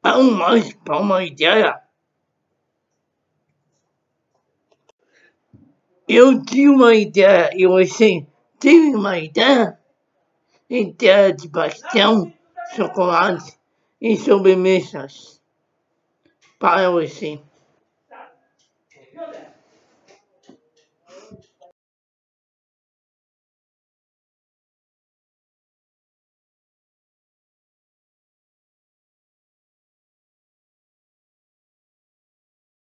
Vamos mais para uma ideia. Eu tinha uma ideia e você teve uma ideia? Ideia de pastel, chocolate e sobremesas para você.